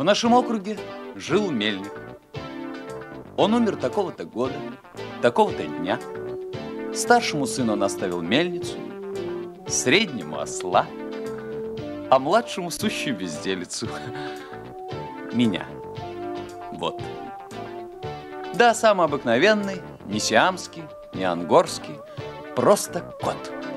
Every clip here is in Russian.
В нашем округе жил мельник. Он умер такого-то года, такого-то дня. Старшему сыну он оставил мельницу, среднему осла, а младшему сущую безделицу. Меня. Вот. Да, самый обыкновенный, не сиамский, не ангорский, просто кот.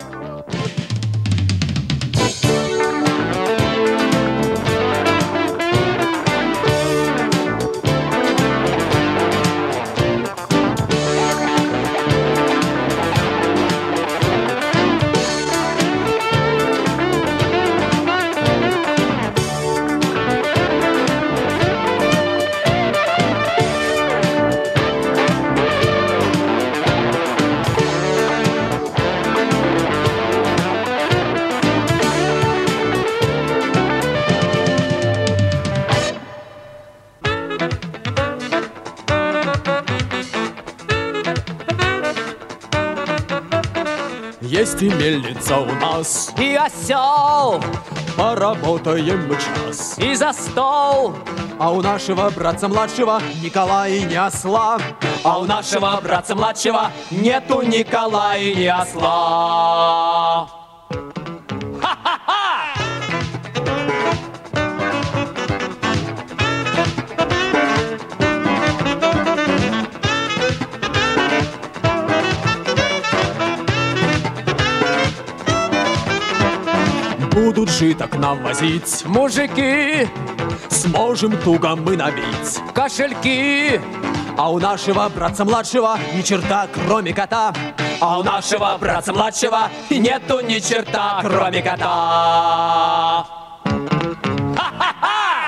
Есть и мельница у нас, и осел, поработаем мы час, и за стол. А у нашего братца младшего Николая не осла. А у нашего братца младшего нету Николая ни осла. Ха-ха-ха! Будут жито к нам возить Мужики, сможем туго мы набить кошельки. А у нашего братца младшего ни черта, кроме кота. А у нашего братца младшего нету ни черта, кроме кота. Ха-ха-ха!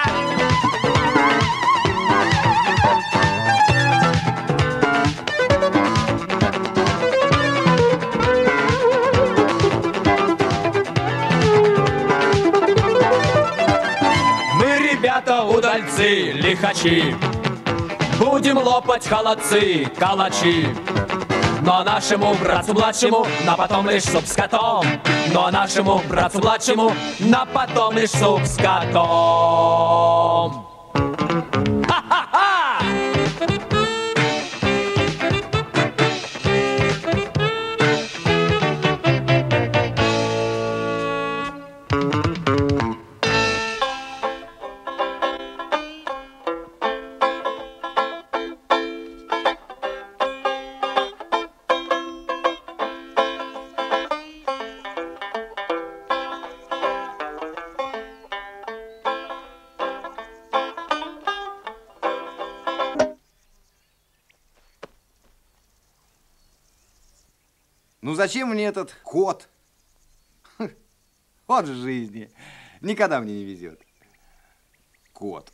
Мы, ребята, удальцы, лихачи, будем лопать холодцы, калачи. Но нашему братцу младшему на потом лишь суп с котом. Но нашему братцу младшему на потом лишь суп с котом. Ха-ха-ха! Ну зачем мне этот кот? Вот же жизни. Никогда мне не везет. Кот.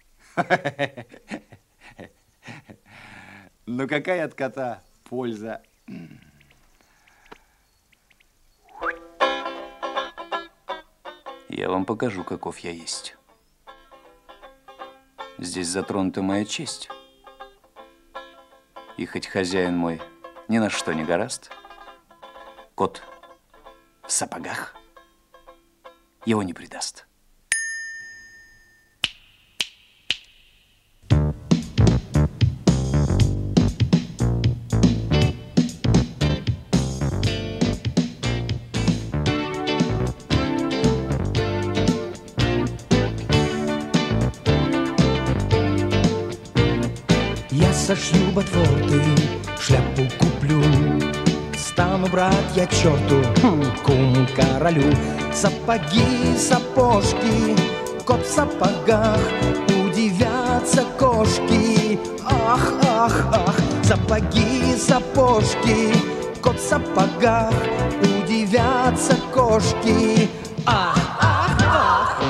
Ну какая от кота польза? Я вам покажу, каков я есть. Здесь затронута моя честь. И хоть хозяин мой ни на что не горазд, кот в сапогах его не предаст. Я сошью ботфорты, шляпу куплю, стану брать я черту, кум королю. Сапоги, сапожки, кот в сапогах, удивятся кошки. Ах, ах, ах, сапоги, сапожки, кот в сапогах, удивятся кошки. Ах, ах, ах.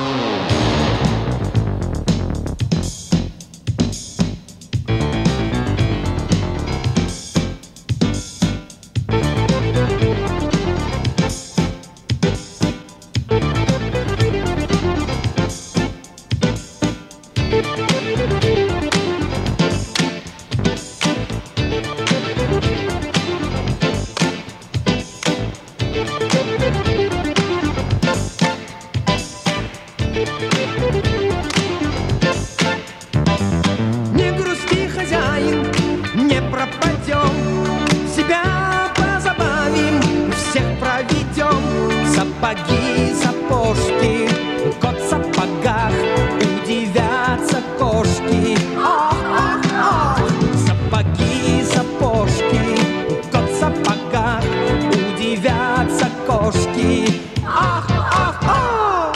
пойдем, себя позабавим, всех проведем. Сапоги, сапожки, кот в сапогах, удивятся кошки. Ох, ох, ох! Сапоги, сапожки, кот в сапогах, удивятся кошки. Ах, ах, ах!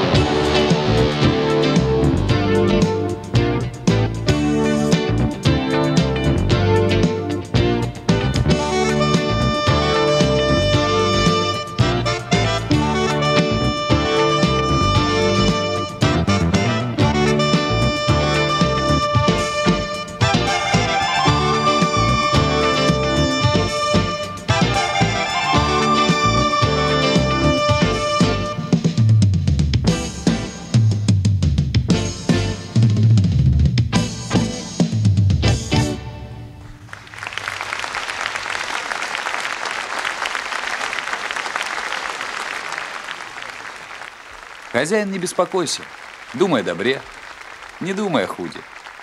Хозяин, не беспокойся, думай о добре, не думай о худе.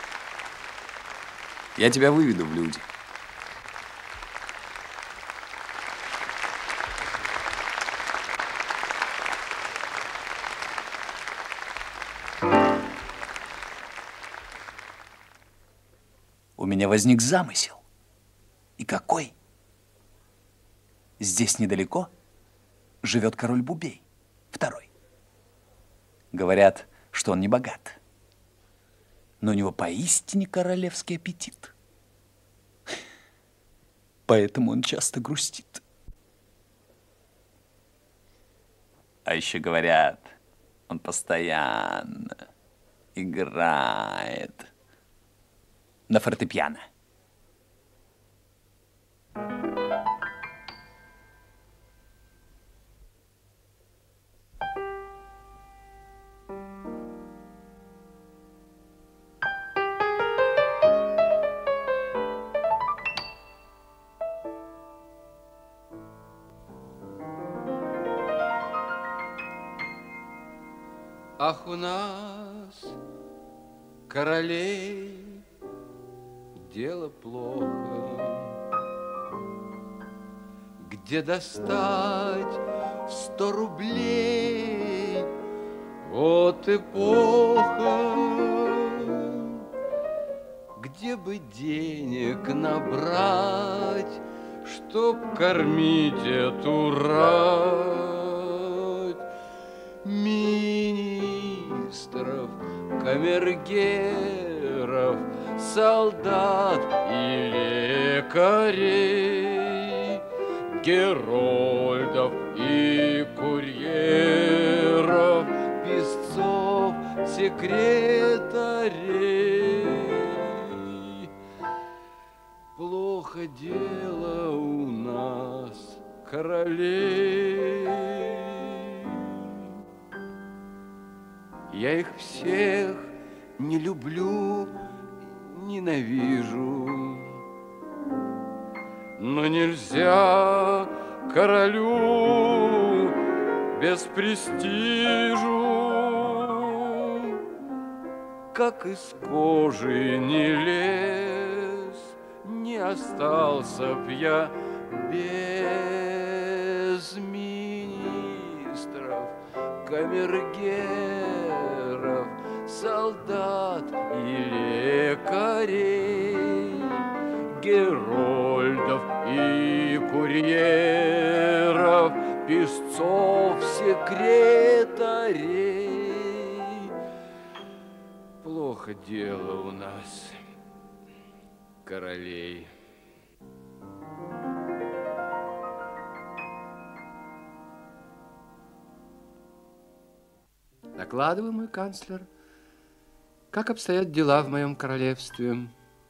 Я тебя выведу в люди. У меня возник замысел. И какой? Здесь недалеко живет король Бубей, второй. Говорят, что он не богат, но у него поистине королевский аппетит. Поэтому он часто грустит. А еще говорят, он постоянно играет на фортепиано. Ах, у нас, королей, дело плохо. Где достать 100 рублей? Вот эпоха. Где бы денег набрать, чтоб кормить эту рать? Министров, камергеров, солдат и лекарей, герольдов и курьеров, писцов, секретарей. Плохо дело у нас, королей. Я их всех не люблю, ненавижу. Но нельзя королю без престижу. Как из кожи не лез, не остался б я без министров, камергеров, солдат и лекарей, герольдов и курьеров, писцов, секретарей. Плохо дело у нас, королей. Докладывай, мой канцлер, как обстоят дела в моем королевстве.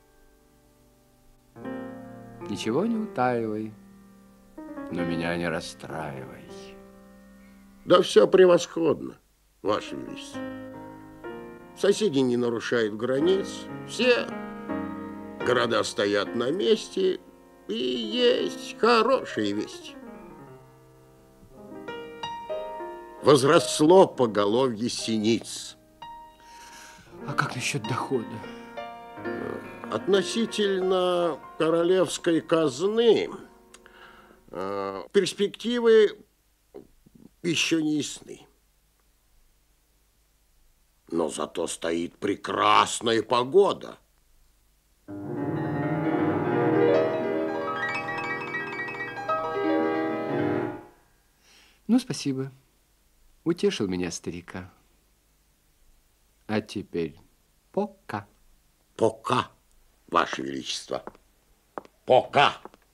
Ничего не утаивай, но меня не расстраивай. Да все превосходно, Ваше Величество. Соседи не нарушают границ, все города стоят на месте, и есть хорошие вести. Возросло поголовье синиц. А как насчет дохода? Относительно королевской казны перспективы еще не ясны. Но зато стоит прекрасная погода. Ну, спасибо. Утешил меня старика. А теперь пока. Пока, Ваше Величество. Пока.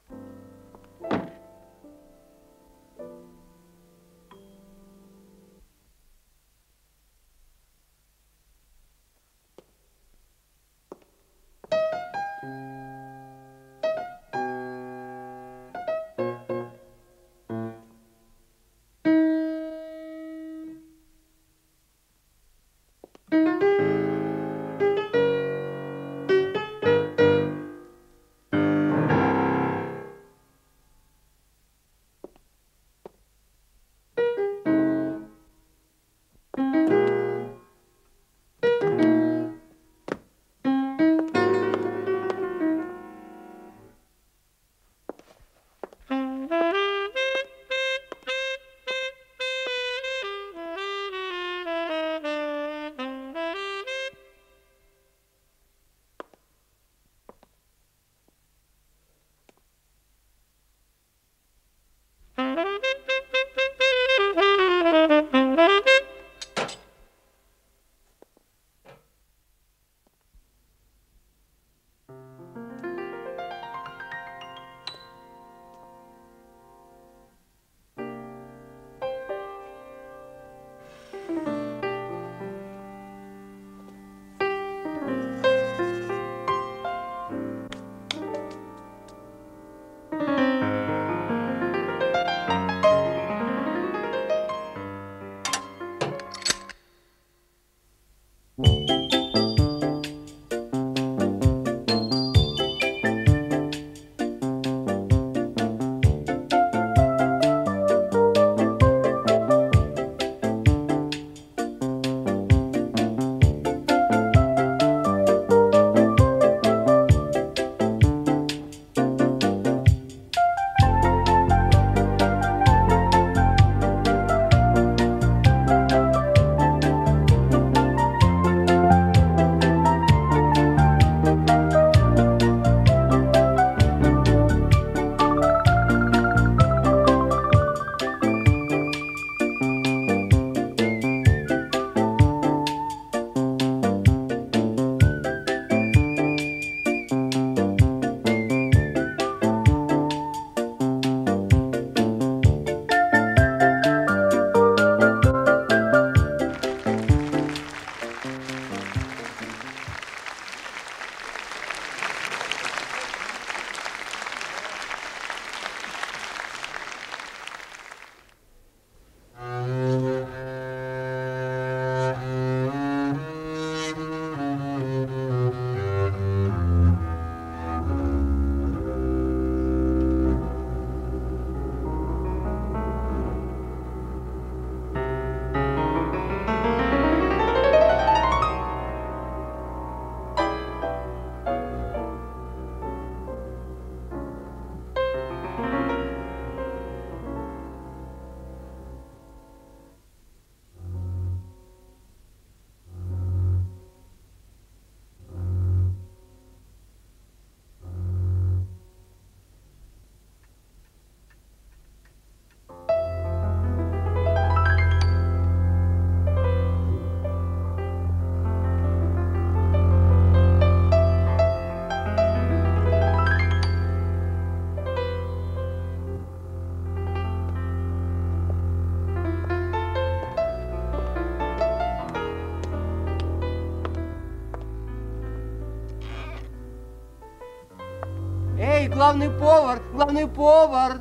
Эй, главный повар, главный повар!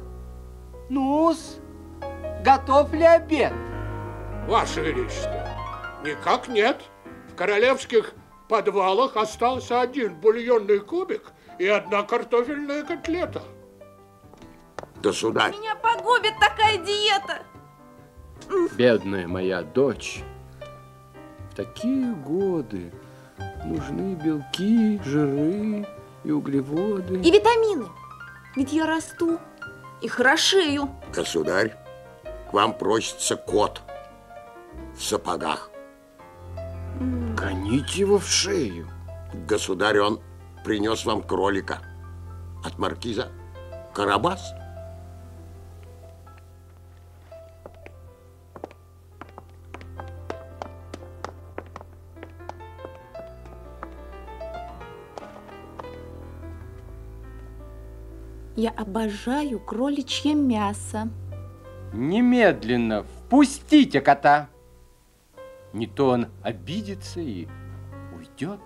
Ну-с, готов ли обед? Ваше Величество, никак нет. В королевских подвалах остался один бульонный кубик и одна картофельная котлета. Государь. Меня погубит такая диета. Бедная моя дочь. В такие годы нужны белки, жиры и углеводы. И витамины. Ведь я расту и хорошею. Государь, к вам просится кот в сапогах. Гоните его в шею. Государь, он принес вам кролика от маркиза Карабас. Я обожаю кроличье мясо. Немедленно впустите кота. Не то он обидится и уйдет.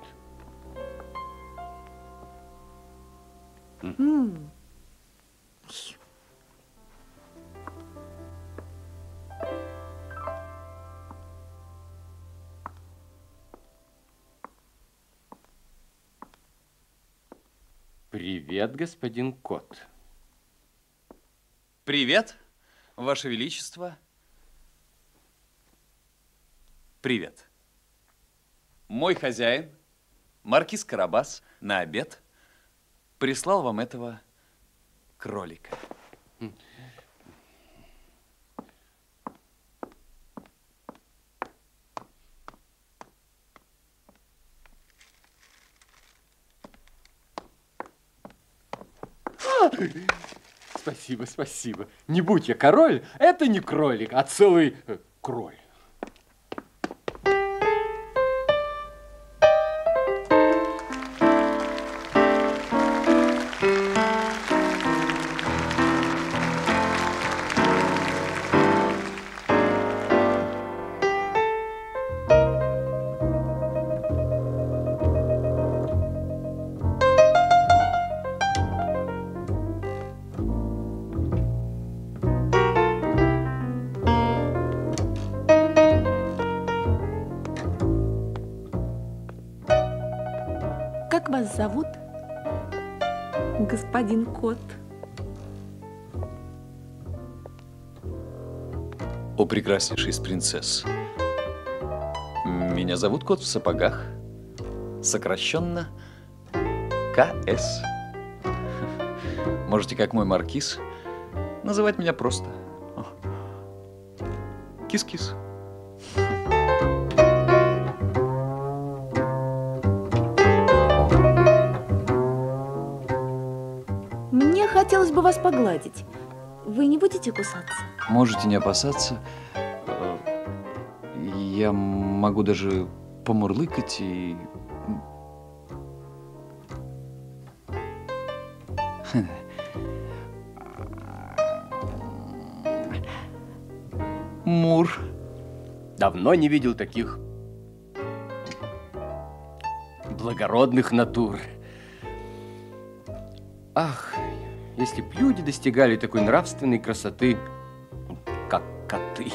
Привет, господин кот. Привет, Ваше Величество. Привет. Мой хозяин, маркиз Карабас, на обед прислал вам этого кролика. Спасибо, спасибо. Не будь я король, это не кролик, а целый кроль. Как вас зовут, господин кот? О, прекраснейший из принцесс. Меня зовут Кот в сапогах, сокращенно КС. Можете, как мой маркиз, называть меня просто Кис-кис. Мне хотелось бы вас погладить. Вы не будете кусаться? Можете не опасаться. Я могу даже помурлыкать и... Мур. Давно не видел таких благородных натур. Ах, если б люди достигали такой нравственной красоты, как коты.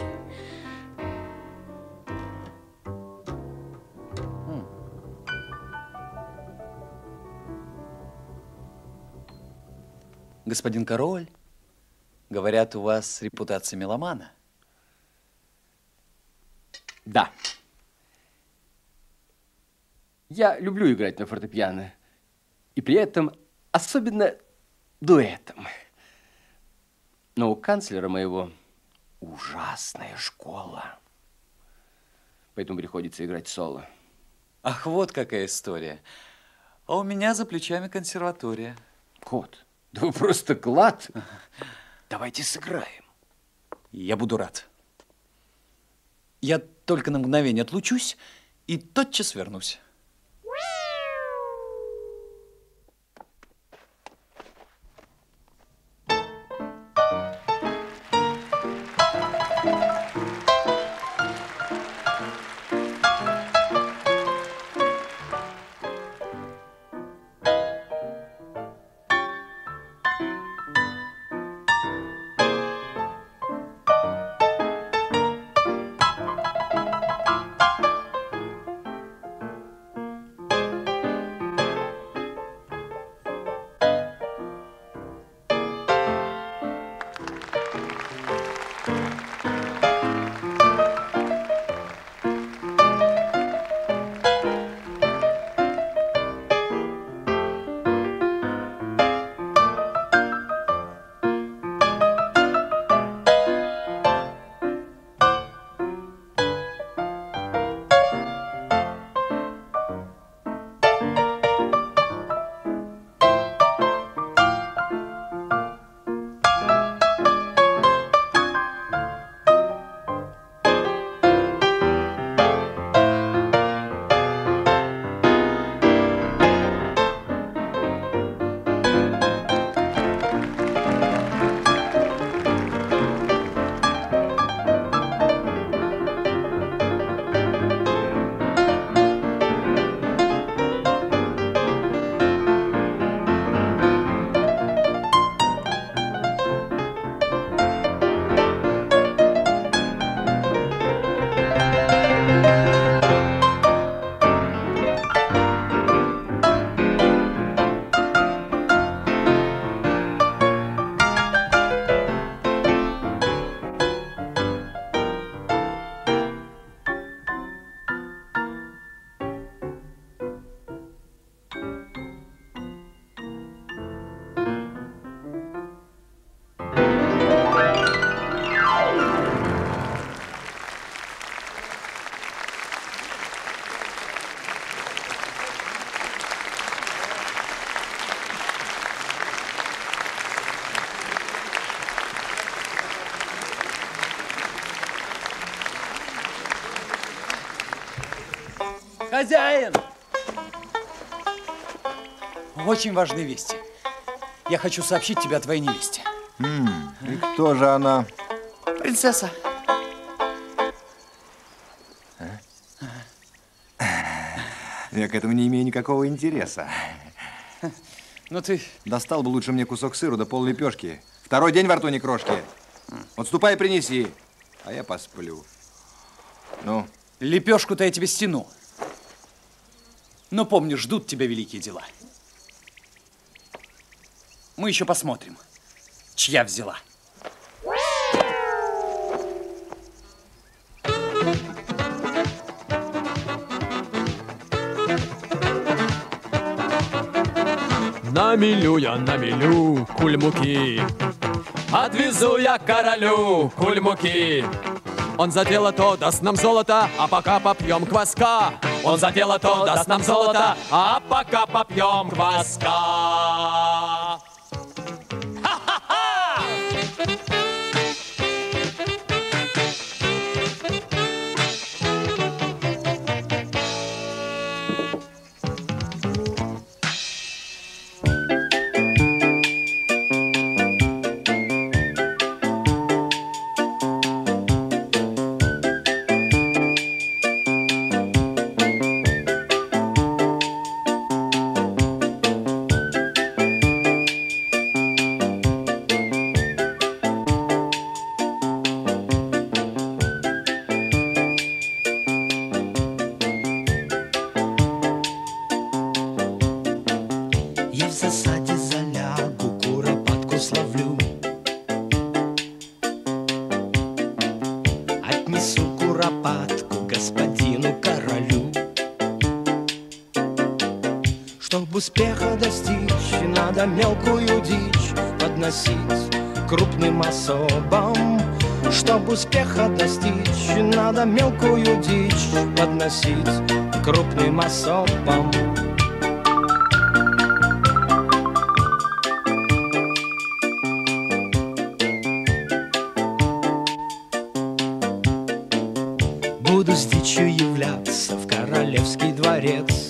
Господин король, говорят, у вас репутация меломана. Да. Я люблю играть на фортепиано. И при этом особенно дуэтом. Но у канцлера моего ужасная школа. Поэтому приходится играть соло. Ах, вот какая история. А у меня за плечами консерватория. Кот, да вы просто клад. Давайте сыграем. Я буду рад. Я только на мгновение отлучусь и тотчас вернусь. Хозяин! Очень важные вести. Я хочу сообщить тебе о твоей невесте. И кто же она? Принцесса. Я к этому не имею никакого интереса. Ну ты... Достал бы лучше мне кусок сыру да пол-лепешки. Второй день во рту ни крошки. Вот ступай и принеси, а я посплю. Ну? Лепешку-то я тебе стяну. Но помни, ждут тебя великие дела. Мы еще посмотрим, чья взяла. Намелю я, намелю куль муки, отвезу я королю куль муки. Он за дело то даст нам золото, а пока попьем кваска. Он за дело то даст нам золото, а пока попьем кваска. Я в засаде залягу, куропатку словлю. Отнесу куропатку господину королю. Чтоб успеха достичь, надо мелкую дичь подносить крупным особам. Чтоб успеха достичь, надо мелкую дичь подносить крупным особам. Буду с дичью являться в королевский дворец.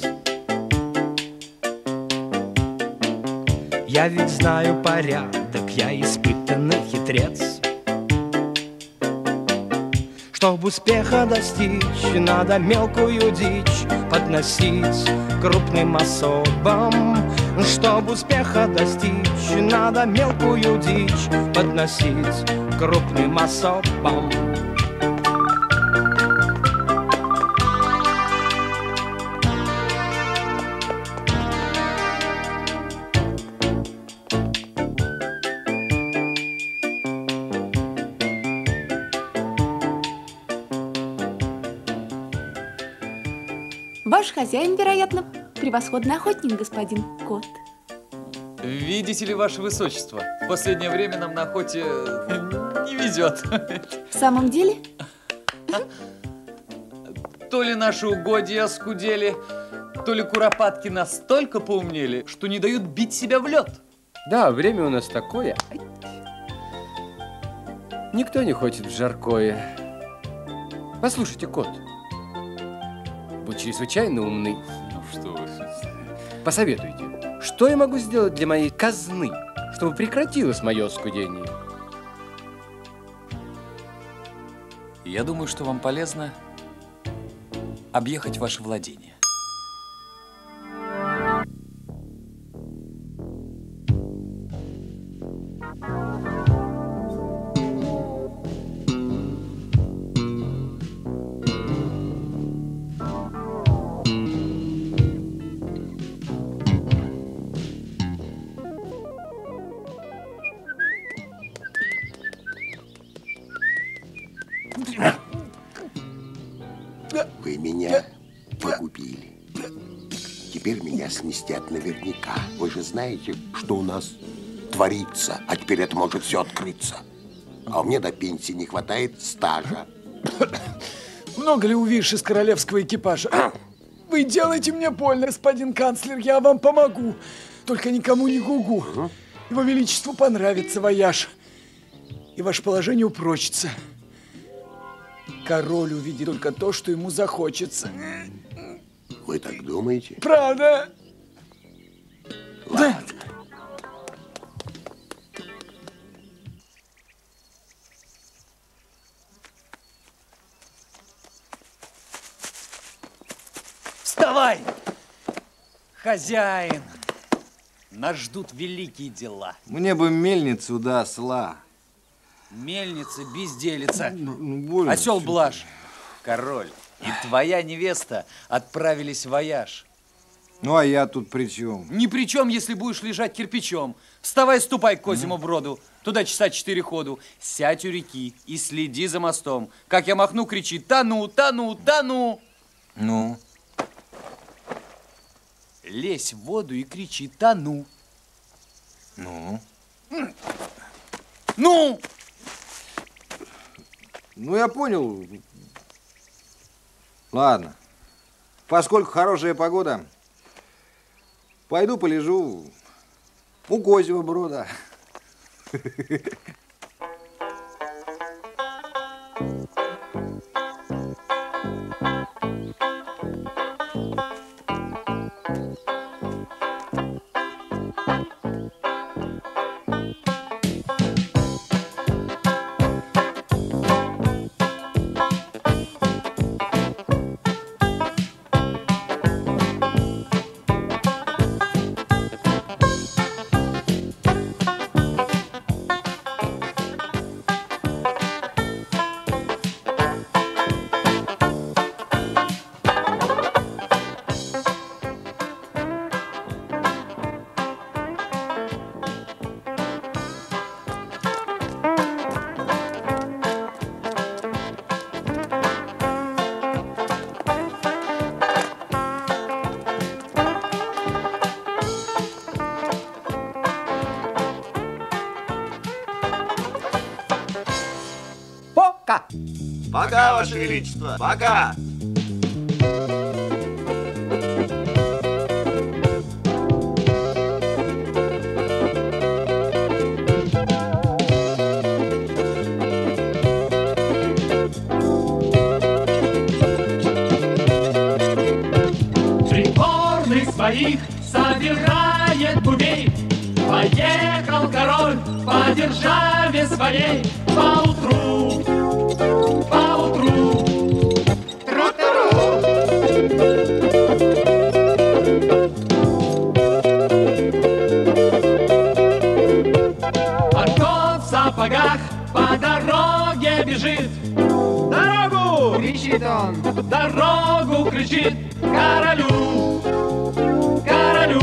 Я ведь знаю порядок, я испытанный хитрец. Чтоб успеха достичь, надо мелкую дичь подносить крупным особам. Чтоб успеха достичь, надо мелкую дичь подносить крупным особам. Ваш хозяин, вероятно, превосходный охотник, господин Кот. Видите ли, ваше высочество, в последнее время нам на охоте не везет. В самом деле? То ли наши угодья оскудели, то ли куропатки настолько поумнели, что не дают бить себя в лед. Да, время у нас такое. Никто не хочет в жаркое. Послушайте, Кот, вы чрезвычайно умны. Ну что вы. Посоветуйте, что я могу сделать для моей казны, чтобы прекратилось мое оскудение? Я думаю, что вам полезно объехать ваше владение. Вы меня погубили. Теперь меня снестят наверняка. Вы же знаете, что у нас творится, а теперь это может все открыться. А мне до пенсии не хватает стажа. Много ли увидишь из королевского экипажа? Вы делаете мне больно, господин канцлер, я вам помогу. Только никому не гугу. Его величеству понравится вояж. И ваше положение упрочится. Король увидит только то, что ему захочется. Вы так думаете? Правда? Ладно. Вставай! Хозяин! Нас ждут великие дела. Мне бы мельницу да осла. Мельница, безделица. Больно. Осел Блажь, король и твоя невеста отправились в вояж. Ну, а я тут при чем? Ни при чем, если будешь лежать кирпичом. Вставай, ступай к Козьему Броду. Туда часа 4 ходу. Сядь у реки и следи за мостом. Как я махну, кричи: тону, тону, тону. Ну? Лезь в воду и кричи: тону. Ну? Ну! Ну, я понял. Ладно. Поскольку хорошая погода, пойду полежу у Козьего Брода. Пока! Пока, Ваше Величество, пока! Придворных своих собирает Бубей. Поехал король по державе своей. Поутру, поутру, тру-туру. Арго в сапогах по дороге бежит. Дорогу! Кричит он. Дорогу кричит королю, королю.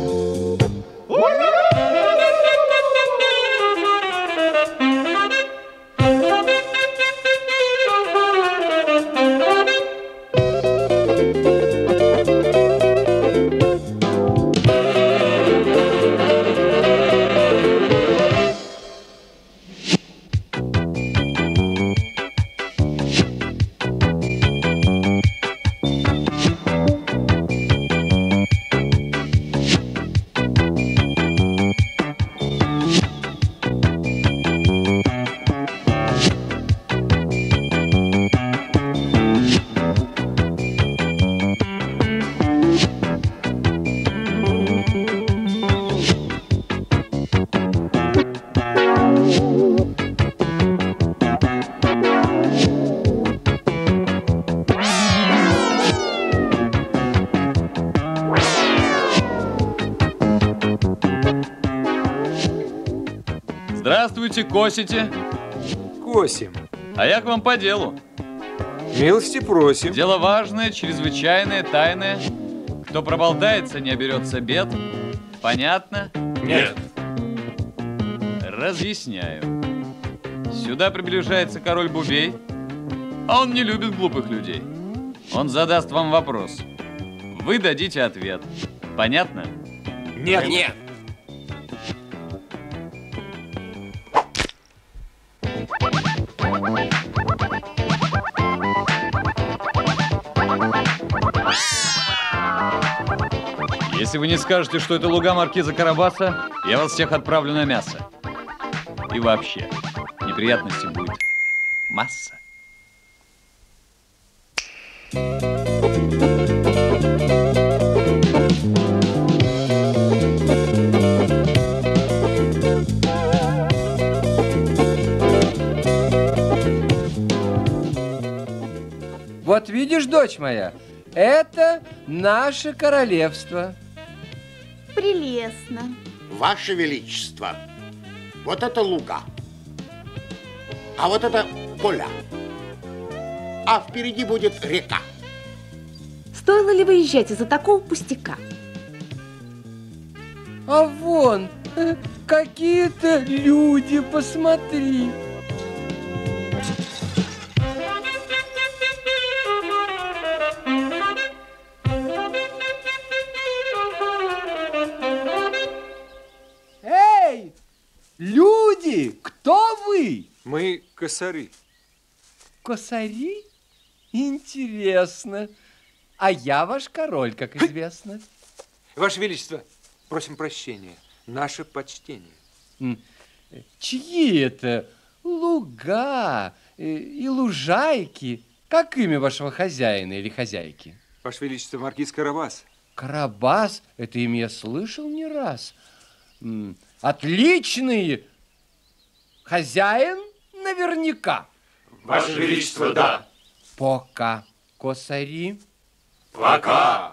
Здравствуйте, косите? Косим. А я к вам по делу. Милости просим. Дело важное, чрезвычайное, тайное. Кто проболтается, не оберется бед. Понятно? Нет. Разъясняю. Сюда приближается король Бубей, а он не любит глупых людей. Он задаст вам вопрос. Вы дадите ответ. Понятно? Нет. Нет. Если вы не скажете, что это луга маркиза Карабаса, я вас всех отправлю на мясо. И вообще, неприятностей будет масса. Вот видишь, дочь моя, это наше королевство. Прелестно. Ваше Величество, вот это луга, а вот это поля, а впереди будет река. Стоило ли выезжать из-за такого пустяка? А вон, какие-то люди, посмотри. Эй, люди, кто вы? Мы косари. Косари? Интересно. А я ваш король, как известно. Ваше Величество, просим прощения. Наше почтение. Чьи это луга и лужайки? Как имя вашего хозяина или хозяйки? Ваше Величество, маркиз Карабас. Карабас? Это имя я слышал не раз. Отличный хозяин наверняка. Ваше Величество, да. Пока, косари. Пока.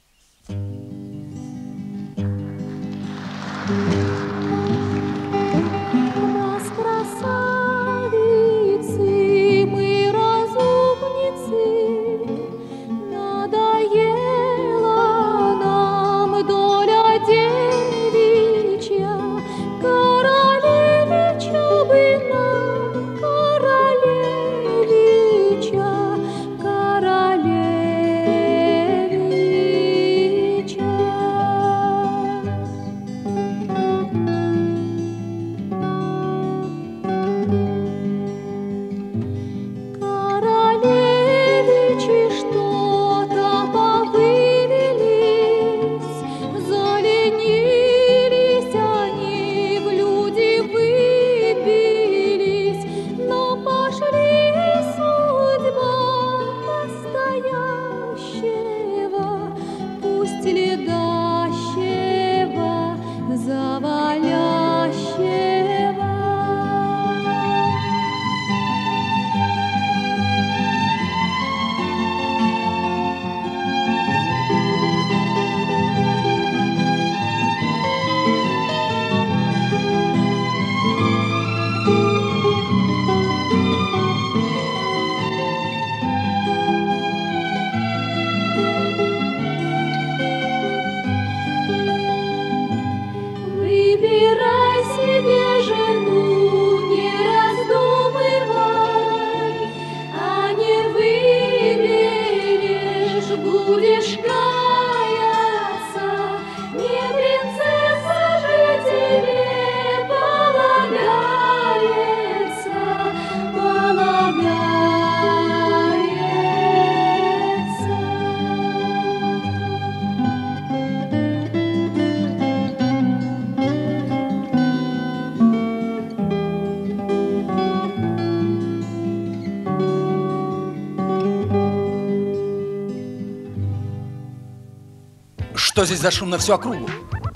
Что здесь за шум на всю округу?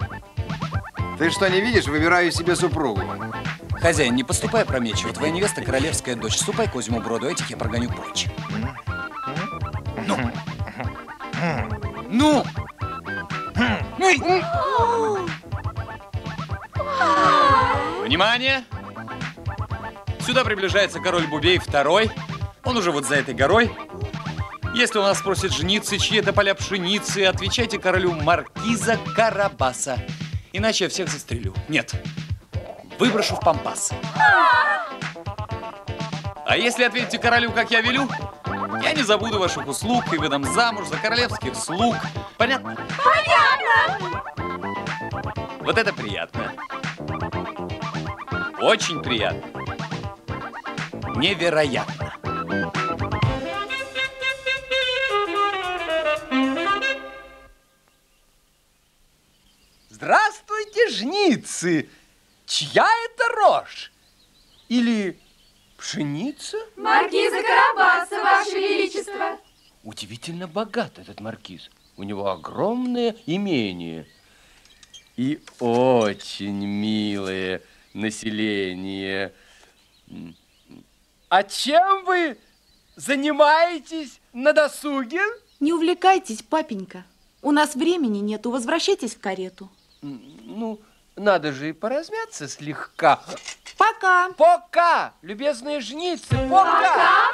Ты что, не видишь? Выбираю себе супругу. Хозяин, не поступай опрометчиво. Твоя невеста королевская дочь. Ступай к Козьему Броду, этих я прогоню прочь. Ну! Ну! Внимание! Сюда приближается король Бубей II. Он уже вот за этой горой. Если у нас спросят женицы, чьи это поля пшеницы, отвечайте королю маркиза Карабаса. Иначе я всех застрелю. Нет, выброшу в пампас. А если ответите королю, как я велю, я не забуду ваших услуг и выдам замуж за королевских слуг. Понятно? Понятно! Вот это приятно. Очень приятно. Невероятно. Здравствуйте, жницы! Чья это рожь? Или пшеница? Маркиза Карабаса, Ваше Величество. Удивительно богат этот маркиз. У него огромное имение. И очень милое население. А чем вы занимаетесь на досуге? Не увлекайтесь, папенька. У нас времени нету, возвращайтесь в карету. Ну, надо же и поразмяться слегка. Пока. Пока, любезные жницы, пока.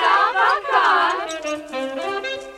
Пока.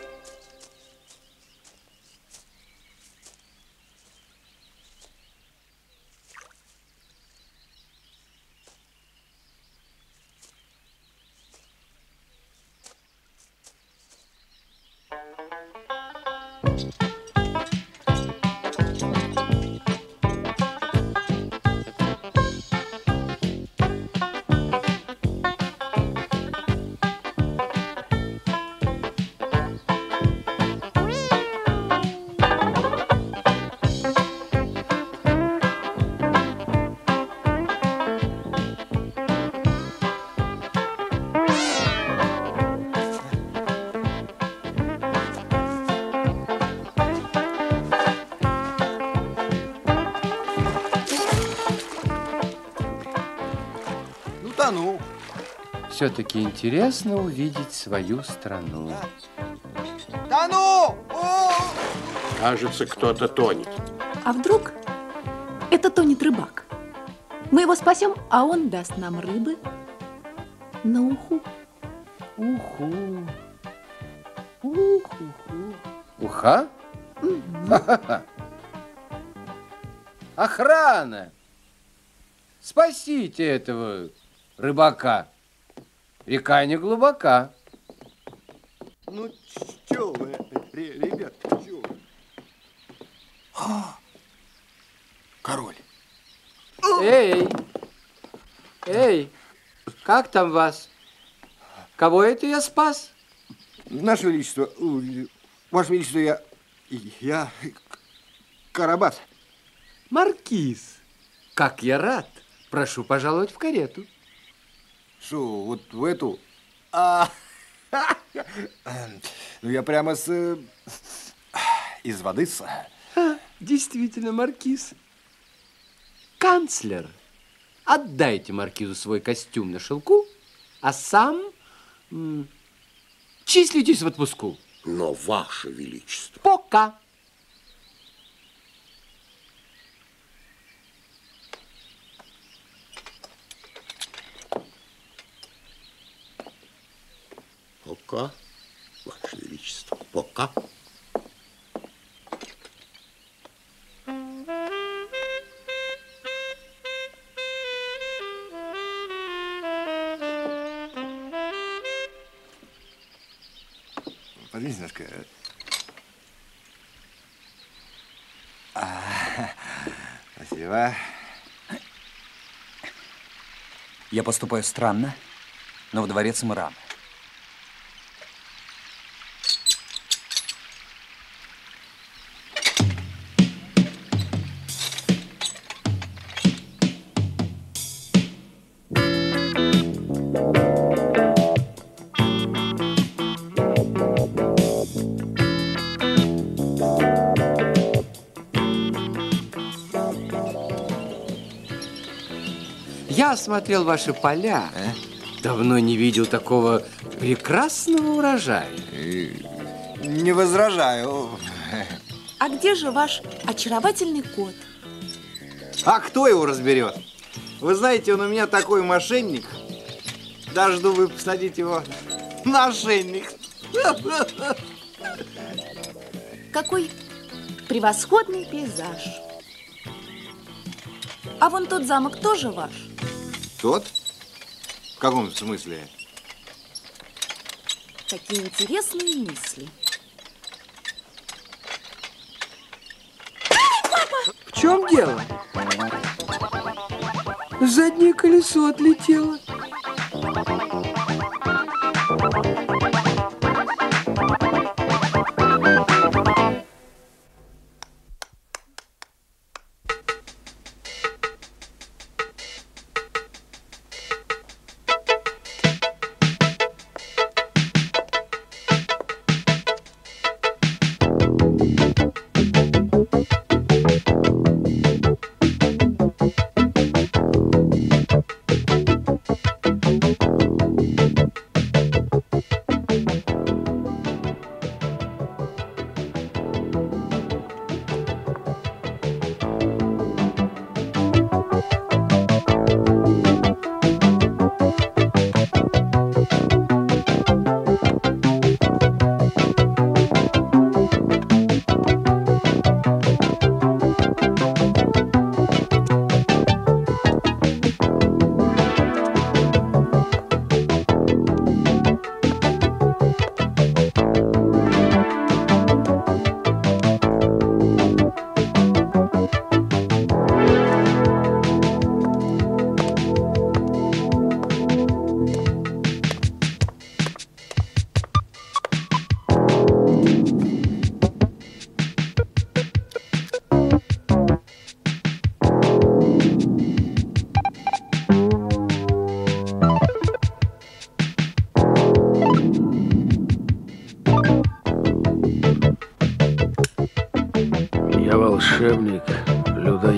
Ну. Все-таки интересно увидеть свою страну. Да ну! Кажется, кто-то тонет. А вдруг это тонет рыбак? Мы его спасем, а он даст нам рыбы на уху. Уху. Уху. Уха? Охрана! Спасите этого рыбака. Река не глубока. Ну, что вы, ребят, что вы? Король. Эй! Эй! Как там вас? Кого это я спас? Наше Величество, Ваше Величество, я Карабас. Маркиз, как я рад. Прошу пожаловать в карету. Что, вот в эту? Ну, я прямо из воды-с. Действительно, маркиз. Канцлер, отдайте маркизу свой костюм на шелку, а сам числитесь в отпуску. Но, Ваше Величество. Пока. Пока, Ваше Величество, пока. Подвиньте немножко. Спасибо. Я поступаю странно, но в дворец мы рано. Я осмотрел ваши поля. Давно не видел такого прекрасного урожая. Не возражаю. А где же ваш очаровательный кот? А кто его разберет? Вы знаете, он у меня такой мошенник. Даже думаю посадить его на ошейник. Какой превосходный пейзаж. А вон тот замок тоже ваш? Тот? В каком смысле? Какие интересные мысли. В чем дело? Заднее колесо отлетело.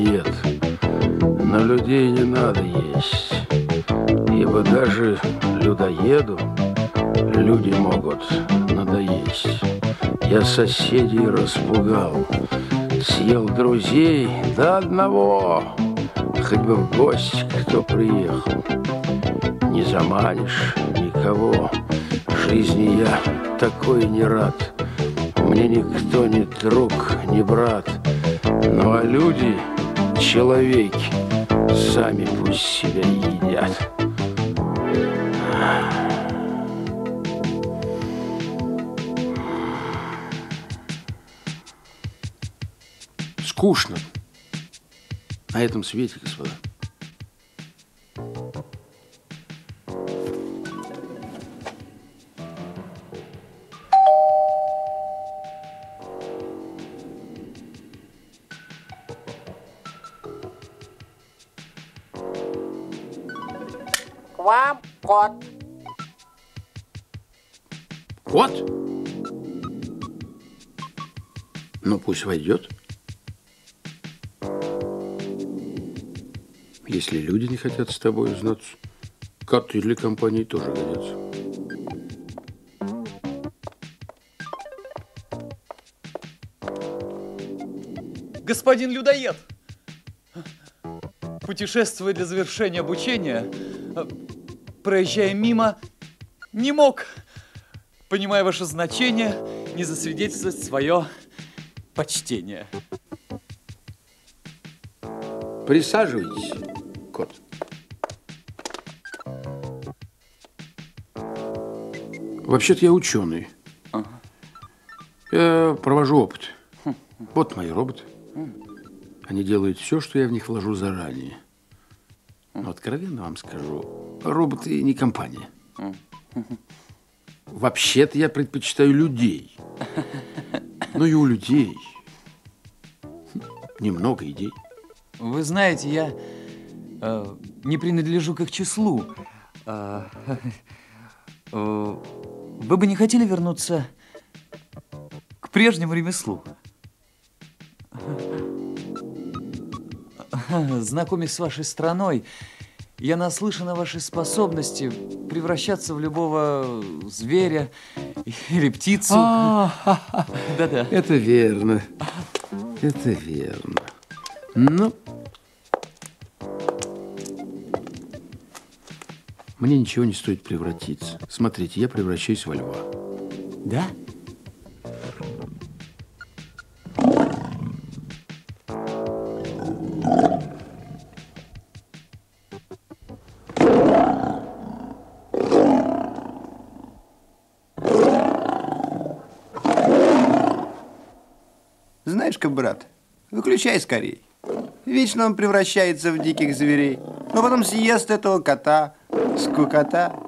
людоед. Но людей не надо есть, ибо даже людоеду люди могут надоесть. Я соседей распугал, съел друзей до одного, хоть бы в гости кто приехал. Не заманишь никого, жизни я такой не рад. Мне никто не друг, не брат. Ну а люди, человеки, сами пусть себя едят. Скучно на этом свете, господа. К вам кот. Кот? Ну, пусть войдет. Если люди не хотят с тобой знаться, коты для компании тоже годятся. Господин людоед, путешествуя для завершения обучения, проезжая мимо, не мог, понимая ваше значение, не засвидетельствовать свое почтение. Присаживайтесь, кот. Вообще-то я ученый. Я провожу опыт. Вот мои роботы. Они делают все, что я в них вложу заранее. Но откровенно вам скажу, роботы не компания. Вообще-то я предпочитаю людей. Но и у людей немного идей. Вы знаете, я не принадлежу к их числу. Вы бы не хотели вернуться к прежнему ремеслу? Знакомясь с вашей страной, я наслышан о вашей способности превращаться в любого зверя или птицу. Да-да. Это верно. Это верно. Ну, мне ничего не стоит превратиться. Смотрите, я превращаюсь во льва. Да? Знаешь-ка, брат, выключай скорей. Вечно он превращается в диких зверей. Но потом съест этого кота. Скукота.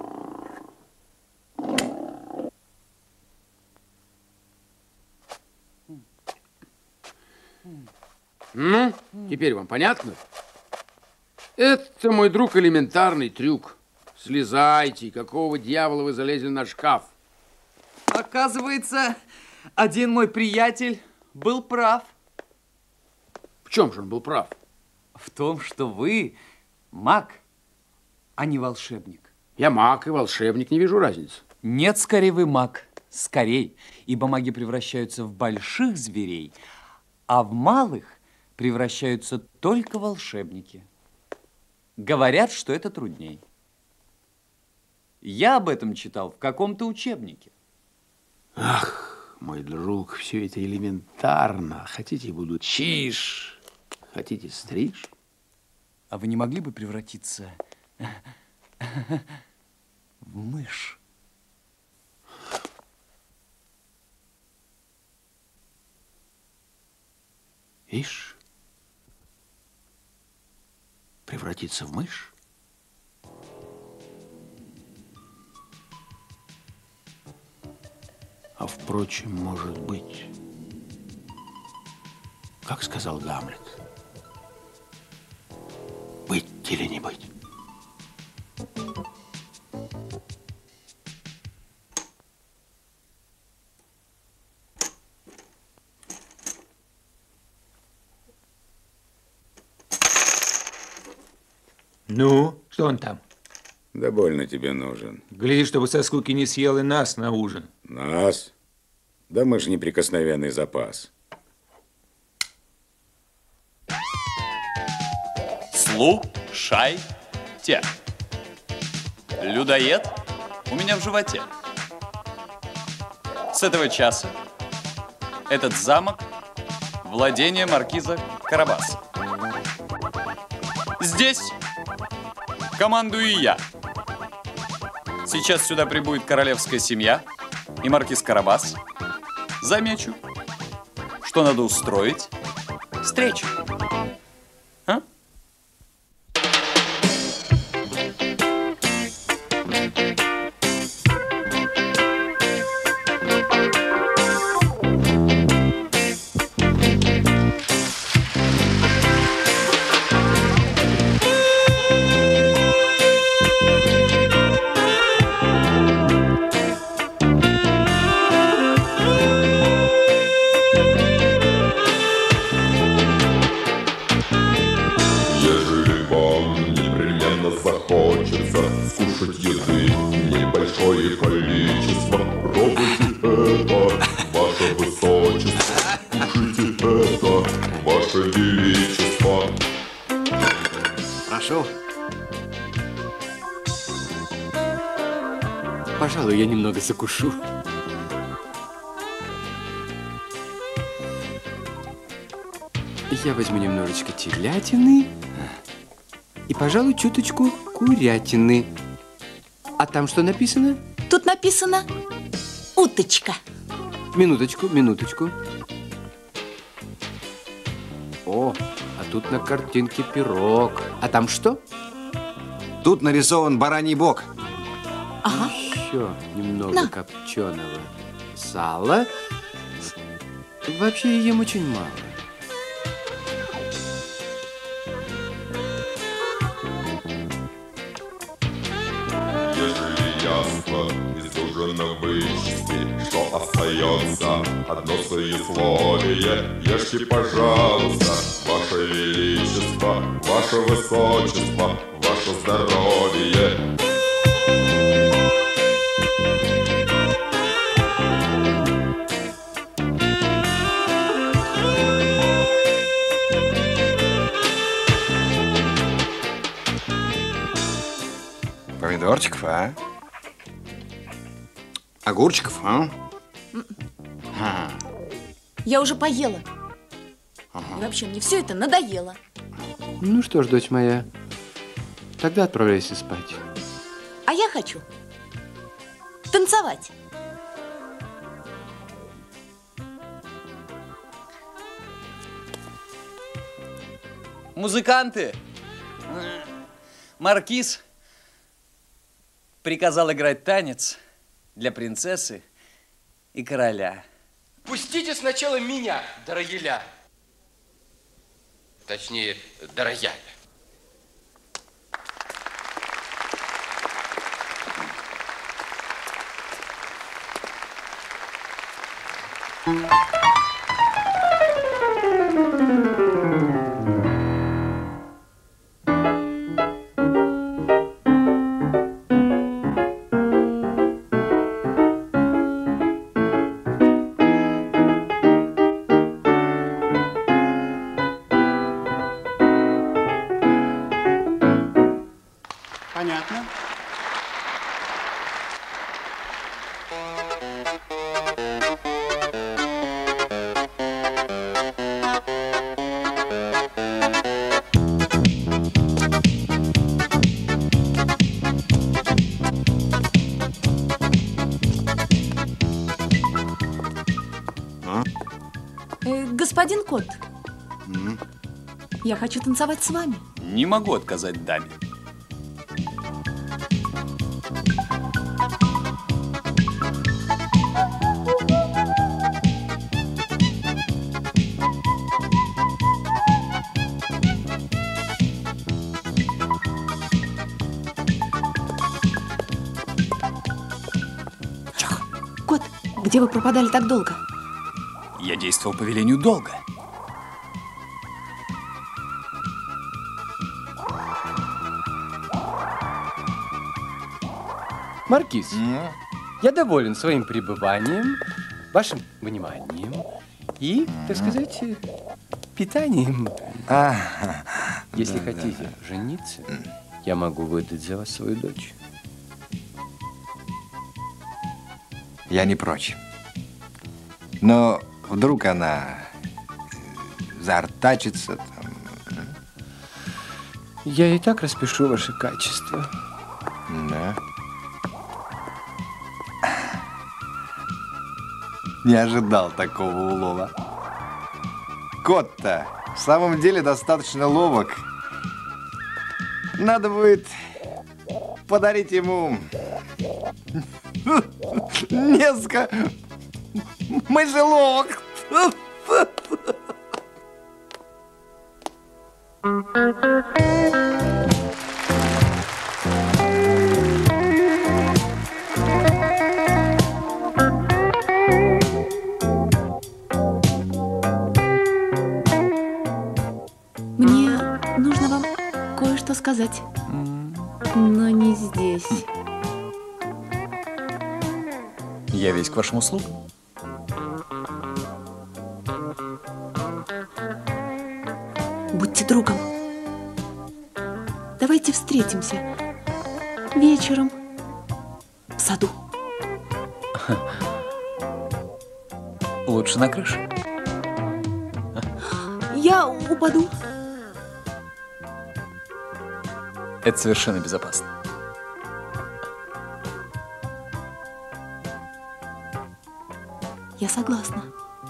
Ну, теперь вам понятно? Это, мой друг, элементарный трюк. Слезайте, какого дьявола вы залезли на шкаф? Оказывается, один мой приятель был прав. В чем же он был прав? В том, что вы маг, а не волшебник. Я маг и волшебник, не вижу разницы. Нет, скорее вы маг. Скорей, ибо маги превращаются в больших зверей, а в малых превращаются только волшебники. Говорят, что это трудней. Я об этом читал в каком-то учебнике. Ах, мой друг, все это элементарно. Хотите, буду чиж, хотите, стриж. А вы не могли бы превратиться в мышь? Ишь, превратиться в мышь? А впрочем, может быть, как сказал Гамлет, быть или не быть? Ну, что он там? Да больно тебе нужен. Гляди, чтобы со скуки не съел и нас на ужин. Нас? Да мы же неприкосновенный запас. Слушайте. Людоед у меня в животе. С этого часа этот замок – владение маркиза Карабаса. Здесь командую я. Сейчас сюда прибудет королевская семья и маркиз Карабас. Замечу, что надо устроить встречу. А? Пожалуй, я немного закушу. Я возьму немножечко телятины и, пожалуй, чуточку курятины. А там что написано? Тут написано уточка. Минуточку, минуточку. О, а тут на картинке пирог. А там что? Тут нарисован бараний бок. Ага. Еще немного копченого сала. Вообще я ем очень мало. Ежели ясно из ужина вычесть, что остается одно своесловие. Ешьте, пожалуйста, ваше величество, ваше высочество, ваше здоровье. Помидорчиков, а? Огурчиков, а? Я уже поела. И вообще, мне все это надоело. Ну что ж, дочь моя, тогда отправляйся спать. А я хочу танцевать. Музыканты! Маркиз приказал играть танец для принцессы и короля. Пустите сначала меня, дорогиля. Точнее, дорогая. Понятно. Господин кот, я хочу танцевать с вами. Не могу отказать даме. Кот, где вы пропадали так долго? Я действовал по велению долга. Маркиз, я доволен своим пребыванием, вашим вниманием и, так сказать, питанием. Если хотите жениться, я могу выдать за вас свою дочь. Я не прочь. Но вдруг она заортачится там. Я и так распишу ваши качества. Да. Не ожидал такого улова. Кот-то в самом деле достаточно ловок. Надо будет подарить ему несколько мышеловок. Мне нужно вам кое-что сказать, но не здесь. Я весь к вашим услугам. Будьте другом. Давайте встретимся вечером в саду. Лучше на крыше. Я упаду. Это совершенно безопасно. Я согласна.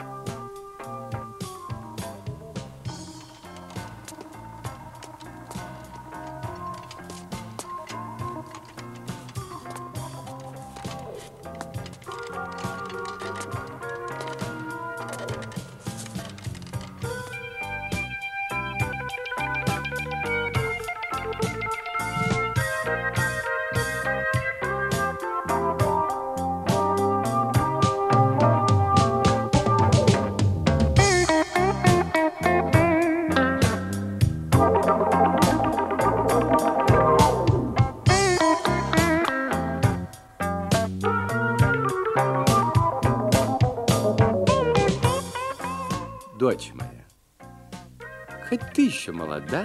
Дочь моя, хоть ты еще молода,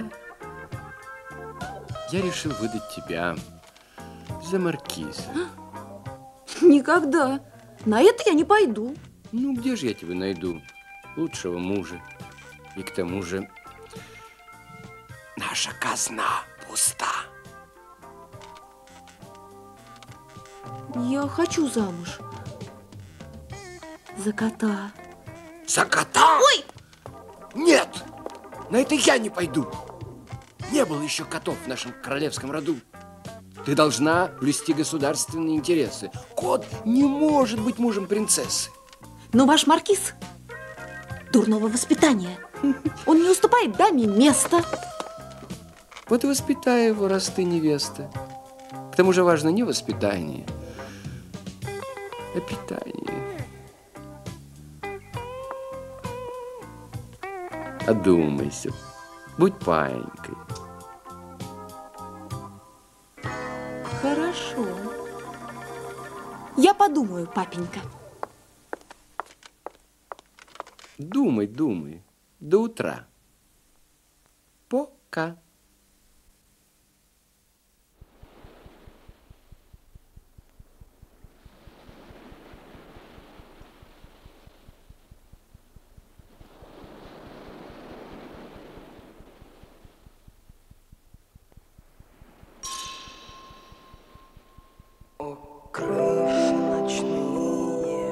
я решил выдать тебя за маркиза. Никогда. На это я не пойду. Ну, где же я тебя найду? Лучшего мужа. И к тому же наша казна пуста. Я хочу замуж. За кота. За кота? Ой! Нет! На это я не пойду. Не было еще котов в нашем королевском роду. Ты должна блюсти государственные интересы. Кот не может быть мужем принцессы. Но ваш маркиз дурного воспитания. Он не уступает даме места. Вот и воспитай его, раз ты невеста. К тому же важно не воспитание, а питание. Одумайся, будь паинькой. Хорошо. Я подумаю, папенька. Думай, думай. До утра. Пока. Крыши ночные,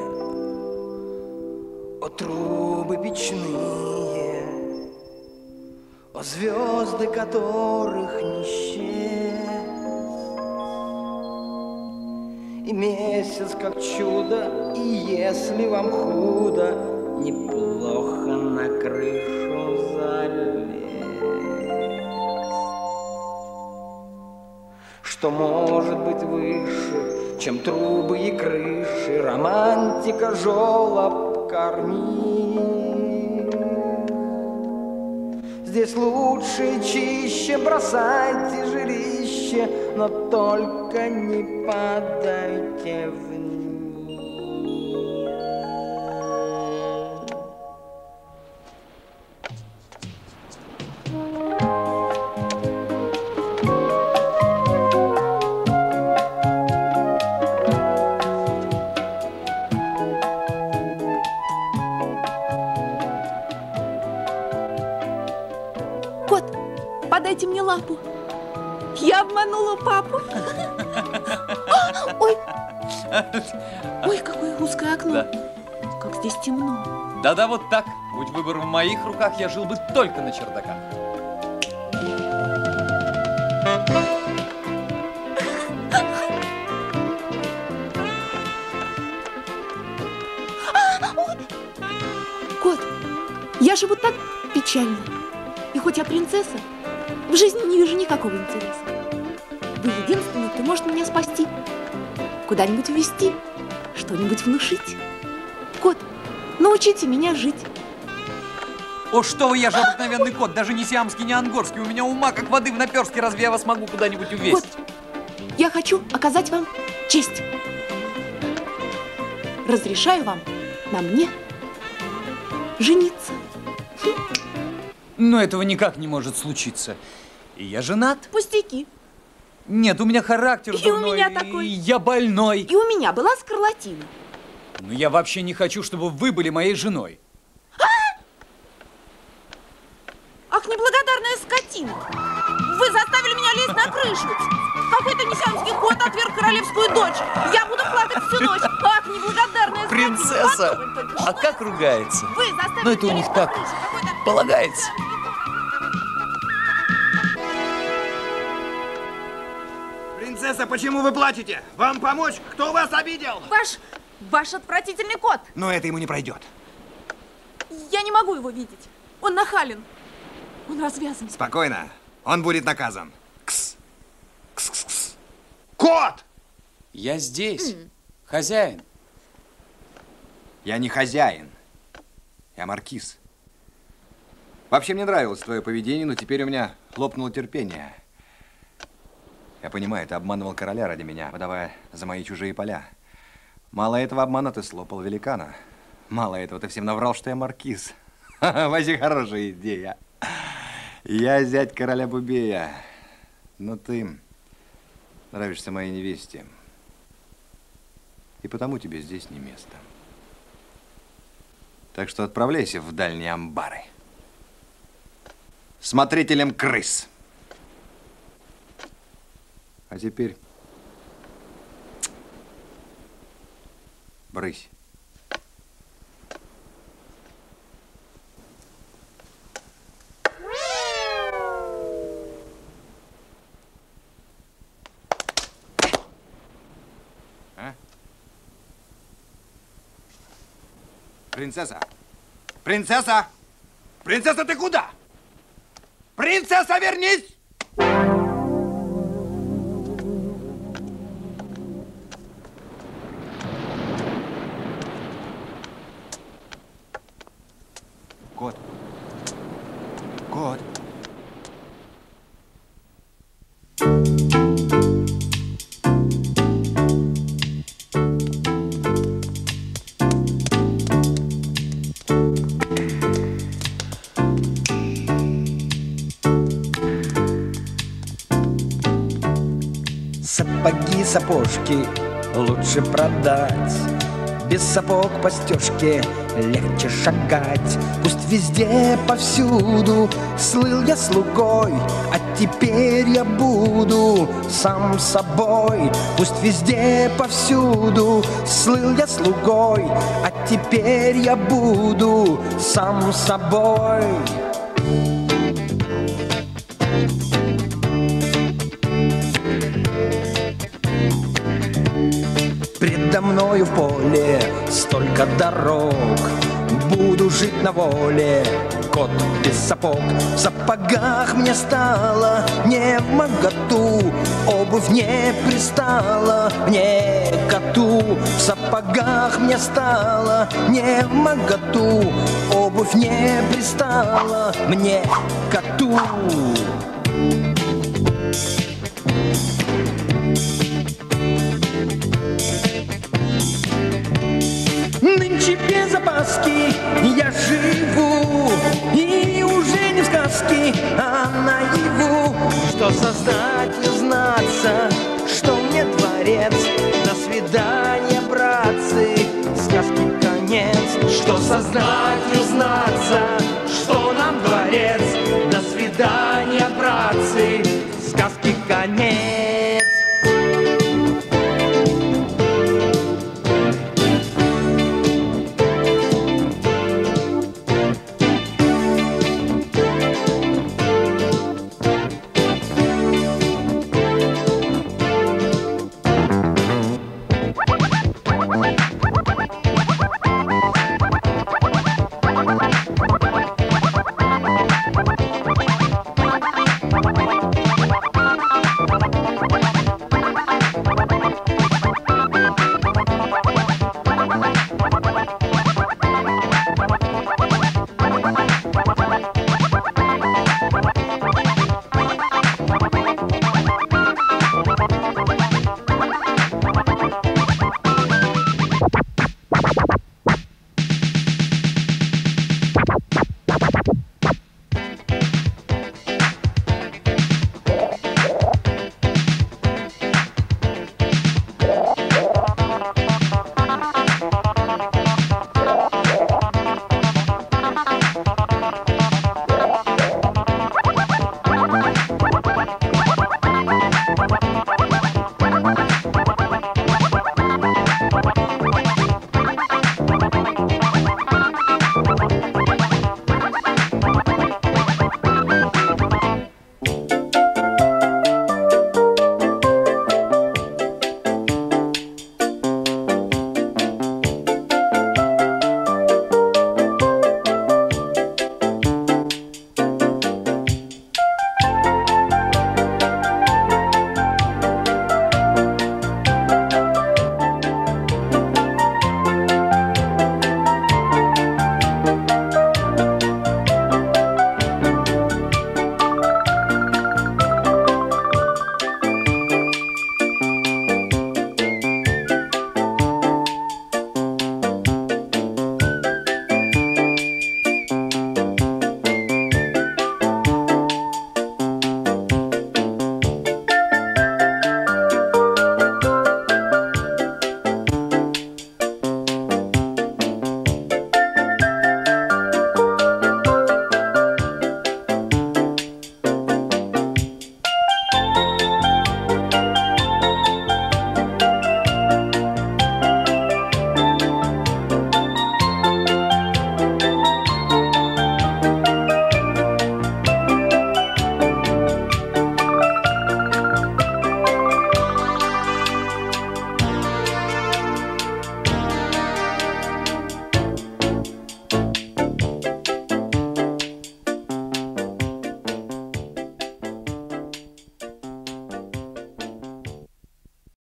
о трубы печные, о звезды, которых не исчез, и месяц как чудо, и если вам худо, неплохо на крышу залезть. Что может быть выше, чем трубы и крыши, романтика жёлоб корми. Здесь лучше и чище бросайте жилище, легче, но только не падайте вниз. Подайте мне лапу. Я обманула папу. Ой. Ой, какое узкое окно. Да. Как здесь темно. Да-да, вот так. Будь выбор в моих руках, я жил бы только на чердаках. Кот, я живу так печально. И хоть я принцесса, в жизни не вижу никакого интереса. Вы единственный, кто может меня спасти. Куда-нибудь увезти, что-нибудь внушить. Кот, научите меня жить. О, что вы, я же обыкновенный кот, даже не сиамский, не ангорский. У меня ума как воды в наперстке, разве я вас могу куда-нибудь увезть? Кот, я хочу оказать вам честь. Разрешаю вам на мне жениться. Но этого никак не может случиться. И я женат. Пустяки. Нет, у меня характер дурной, у меня такой. И я больной. И у меня была скарлатина. Но я вообще не хочу, чтобы вы были моей женой. Ах, неблагодарная скотина! Вы заставили меня лезть на крышу! Какой-то несиамский кот отверг королевскую дочь! Я буду плакать всю ночь! Ах, неблагодарная принцесса! Скотина! А как ругается? Вы заставили Но это у них так полагается. Принцесса, почему вы плачете? Вам помочь? Кто вас обидел? Ваш отвратительный кот! Но это ему не пройдет. Я не могу его видеть. Он нахален. Он развязан. Спокойно. Он будет наказан. Кс. Кс-кс-кс. Кот! Я здесь. Хозяин. Я не хозяин. Я маркиз. Вообще мне нравилось твое поведение, но теперь у меня лопнуло терпение. Я понимаю, ты обманывал короля ради меня, выдавая за мои чужие поля. Мало этого обмана ты слопал великана. Мало этого ты всем наврал, что я маркиз. Вообще хорошая идея. Я зять короля Бубея. Но ты нравишься моей невесте. И потому тебе здесь не место. Так что отправляйся в дальние амбары. Смотрителем крыс. А теперь брысь. Принцесса! Принцесса! Принцесса, ты куда? Принцесса, вернись! Кот. Кот. Сапоги, сапожки лучше продать. Без сапог по стежке легче шагать. Пусть везде, повсюду слыл я слугой, а теперь я буду сам собой. Пусть везде, повсюду слыл я слугой, а теперь я буду сам собой. Предо мною в поле столько дорог, буду жить на воле, кот без сапог. В сапогах мне стало не вмоготу, обувь не пристала мне коту. В сапогах мне стало не вмоготу, обувь не пристала мне коту. сказки я живу, и уже не в сказке, а наяву. Что создать, узнаться, что мне дворец. До свидания, братцы, сказки конец. Что создать, узнаться, что нам дворец.